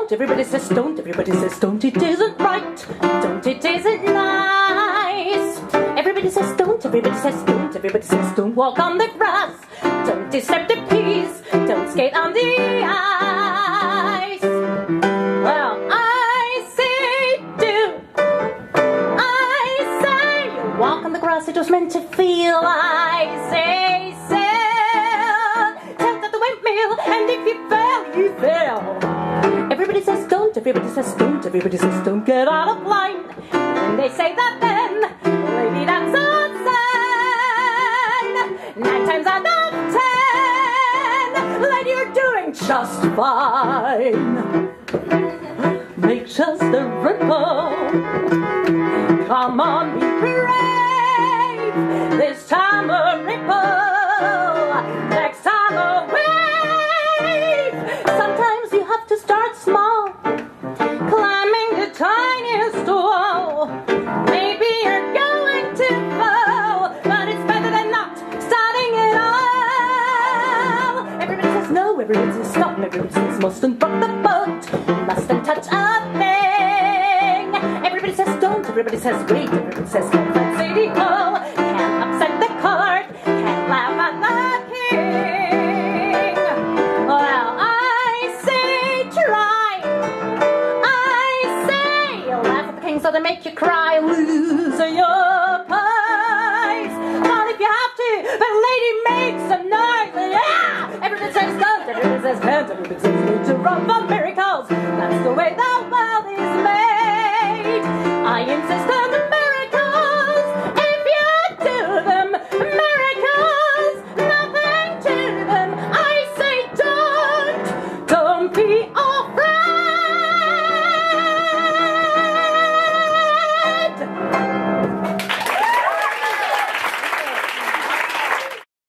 don't, everybody says don't, everybody says don't, it isn't right, don't, it isn't nice. Everybody says don't, everybody says don't, everybody says don't walk on the grass, don't step the peas, don't skate on the ice. Well, I say do, I say walk on the grass, it was meant to feel. I say sail, tilt at the windmill, and if you fail, you fail. Everybody says don't, everybody says don't, everybody says don't get out of line. And they say that then, lady, that's a sign. 9 times out of 10, lady, you're doing just fine. Make just a ripple. Come on, be brave. This time a ripple, next time a wave. Sometimes you have to start small, climbing the tiniest wall. Maybe you're going to fall, but it's better than not starting at all. Everybody says no, everybody says stop, everybody says mustn't rock the boat, mustn't touch a thing. Everybody says don't, everybody says wait,